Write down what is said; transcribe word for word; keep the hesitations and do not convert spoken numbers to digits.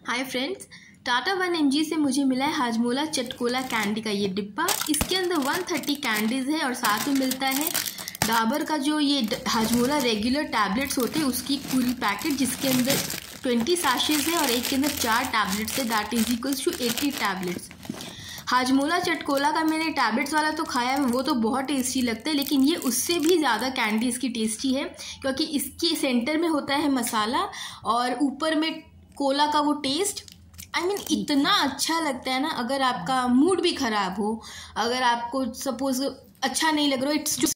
हाय friends, Tata one M G से मुझे मिला है हाजमोला चटकोला कैंडी का ये डिब्बा। इसके अंदर एक सौ तीस कैंडीज़ है और साथ में मिलता है डाबर का जो ये हाजमोला रेगुलर टैबलेट्स होते हैं उसकी पूरी पैकेट, जिसके अंदर बीस सैशेज़ है और एक के अंदर चार टैबलेट्स है, दैट इज इक्वल्स टू अस्सी टैबलेट्स। हाजमोला चटकोला का मैंने टैबलेट्स वाला तो खाया है, वो तो बहुत टेस्टी लगता है, लेकिन ये उससे भी ज़्यादा कैंडी इसकी टेस्टी है क्योंकि इसके सेंटर में होता है मसाला और ऊपर में कोला का वो टेस्ट। आई मीन इतना अच्छा लगता है ना, अगर आपका मूड भी ख़राब हो, अगर आपको सपोज अच्छा नहीं लग रहा हो, इट्स